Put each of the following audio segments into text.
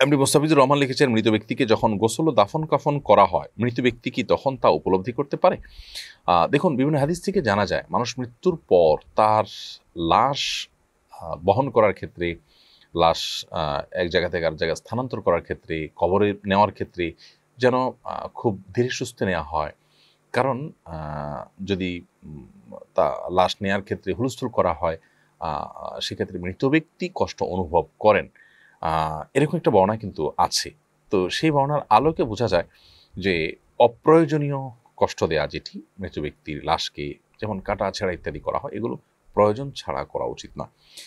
এমনি মোস্তাফিজুর রহমান লিখেছেন, মৃত ব্যক্তিকে যখন গোসল ও দাফন কাফন করা হয়, মৃত ব্যক্তি কি তখন তা উপলব্ধি করতে পারে? দেখুন, বিভিন্ন হাদিস থেকে জানা যায় মানুষ মৃত্যুর পর তার লাশ বহন করার ক্ষেত্রে, লাশ এক জায়গা থেকে আর জায়গায় স্থানান্তর করার ক্ষেত্রে, কবরে নেওয়ার ক্ষেত্রে যেন খুব ধীরে সুস্থে নেওয়া হয়। কারণ যদি তা লাশ নেওয়ার ক্ষেত্রে হুলস্থুল করা হয়, সেক্ষেত্রে মৃত ব্যক্তি কষ্ট অনুভব করেন। এরকম একটা বর্ণনা কিন্তু আছে। তো সেই বর্ণনার আলোকে বোঝা যায় যে অপ্রয়োজনীয় কষ্ট দেয়া যেটি মৃত ব্যক্তির লাশকে, যেমন কাটা ছেঁড়া ইত্যাদি করা হয়, এগুলো প্রয়োজন ছাড়া করা উচিত না।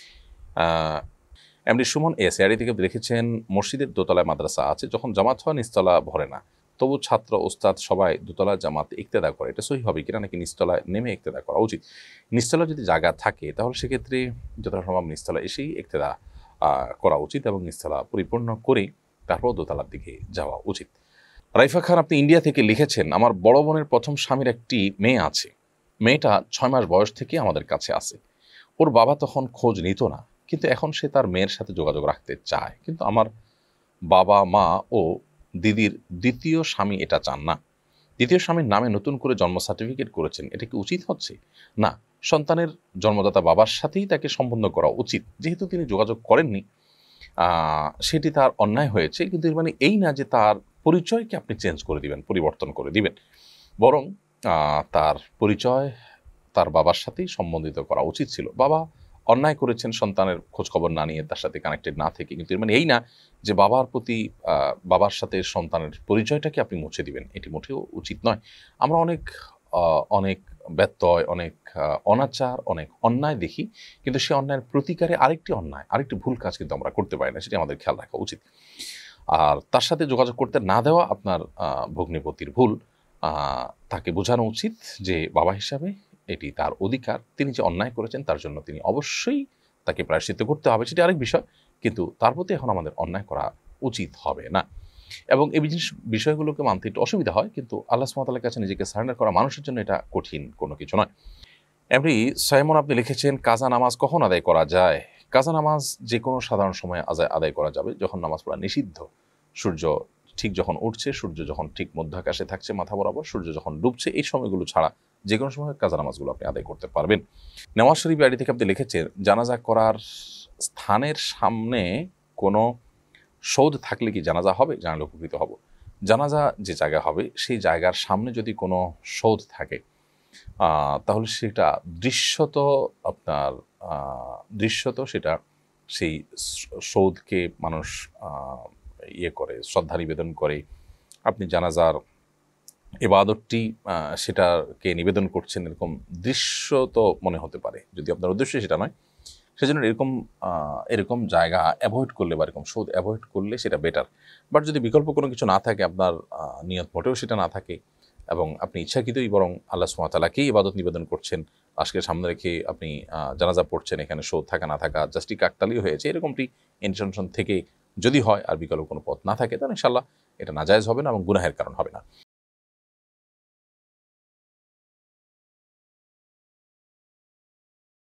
এমনি সুমন এসআরি থেকে লিখেছেন, মসজিদের দোতলায় মাদ্রাসা আছে, যখন জামাত হয় নিচতলা ভরে না, তবু ছাত্র ওস্তাদ সবাই দোতলা জামাতে ইক্তেদা করে, এটা সহি হবে কিনা, নাকি নিচতলায় নেমে ইক্তেদা করা উচিত? নিচতলা যদি জায়গা থাকে তাহলে সেক্ষেত্রে যতটা সম্ভব নিচতলা এসেই ইক্তেদা করা উচিত এবং নিচতলা পরিপূর্ণ করে তারপর দোতলার দিকে যাওয়া উচিত। রাইফা খান আপনি ইন্ডিয়া থেকে লিখেছেন, আমার বড় বোনের প্রথম স্বামীর একটি মেয়ে আছে, মেয়েটা 6 মাস বয়স থেকে আমাদের কাছে আছে। ওর বাবা তখন খোঁজ নিত না, কিন্তু এখন সে তার মেয়ের সাথে যোগাযোগ রাখতে চায়, কিন্তু আমার বাবা মা ও দিদির দ্বিতীয় স্বামী এটা চান না। দ্বিতীয় স্বামীর নামে নতুন করে জন্ম সার্টিফিকেট করেছেন, এটা কি উচিত হচ্ছে? না, সন্তানের জন্মদাতা বাবার সাথেই তাকে সম্বন্ধ করা উচিত। যেহেতু তিনি যোগাযোগ করেননি, সেটি তার অন্যায় হয়েছে, কিন্তু এর মানে এই না যে তার পরিচয়কে আপনি চেঞ্জ করে দিবেন, পরিবর্তন করে দিবেন। বরং তার পরিচয় তার বাবার সাথেই সম্বন্ধিত করা উচিত ছিল। বাবা অন্যায় করেছেন সন্তানের খোঁজখবর না নিয়ে, তার সাথে কানেক্টেড না থেকে, কিন্তু এর মানে এই না যে বাবার প্রতি, বাবার সাথে সন্তানের পরিচয়টাকে আপনি মুছে দিবেন, এটি মোটেও উচিত নয়। আমরা অনেক ব্যত্যয়, অনেক অনাচার, অনেক অন্যায় দেখি, কিন্তু সে অন্যায়ের প্রতিকারে আরেকটি অন্যায়, আরেকটি ভুল কাজ কিন্তু আমরা করতে পারি না, সেটি আমাদের খেয়াল রাখা উচিত। আর তার সাথে যোগাযোগ করতে না দেওয়া আপনার ভগ্নিপতির ভুল। তাকে বোঝানো উচিত যে বাবা হিসাবে এটি তার অধিকার, তিনি যে অন্যায় করেছেন তার জন্য তিনি অবশ্যই তাকে প্রায়শ্চিত্ত করতে হবে, সেটি আরেক বিষয়, কিন্তু তার প্রতি এখন আমাদের অন্যায় করা উচিত হবে না। এবং এই বিষয়গুলোকে মানতে একটু অসুবিধা হয়, কিন্তু আল্লাহ সুবহানাহু ওয়া তাআলার কাছে নিজেকে সারেন্ডার করা মানুষের জন্য এটা কঠিন কোনো কিছু নয়। এমনি সাইমন আপনি লিখেছেন, কাজা নামাজ কখন আদায় করা যায়? কাজা নামাজ যে কোনো সাধারণ সময়ে আদায় করা যাবে, যখন নামাজ পড়া নিষিদ্ধ। সূর্য ঠিক যখন উঠছে, সূর্য যখন ঠিক মধ্যাকাশে থাকছে মাথা বরাবর, সূর্য যখন ডুবছে, এই সময়গুলো ছাড়া যে কোনো সময় কাজা নামাজগুলো আপনি আদায় করতে পারবেন। নেওয়াজ শরীফ আইডি থেকে আপনি লিখেছেন, জানাজা করার স্থানের সামনে কোনো সৌধ থাকলে কি জানাজা হবে? জানালে উপকৃত হব। জানাজা যে জায়গা হবে সেই জায়গার সামনে যদি কোনো সৌধ থাকে, তাহলে সেটা দৃশ্যত সেটা সেই সৌধকে মানুষ করে, শ্রদ্ধা নিবেদন করে। আপনি জানাজার ইবাদতটি সেটাকে নিবেদন করছেন, এরকম দৃশ্য তো মনে হতে পারে, যদি আপনার উদ্দেশ্য সেটা নয়। সেজন্য এরকম জায়গা অ্যাভয়েড করলে বা এরকম সৌধ অ্যাভয়েড করলে সেটা বেটার। বাট যদি বিকল্প কোনো কিছু না থাকে, আপনার নিয়ত মোটেও সেটা না থাকে, এবং আপনি ইচ্ছাকৃতই বরং আল্লাহ সুবহানাহু ওয়া তাআলাকেই ইবাদত নিবেদন করছেন, আজকে সামনে রেখে আপনি জানাজা পড়ছেন, এখানে সৌধ থাকা না থাকা জাস্টই কাকতালীয় হয়েছে, এরকমটি ইন্টেনশন থেকে যদি হয় আর বিকল্প কোনো পথ না থাকে, তাহলে ইনশাআল্লাহ এটা নাজায়েজ হবে না এবং গুনাহের কারণ হবে না।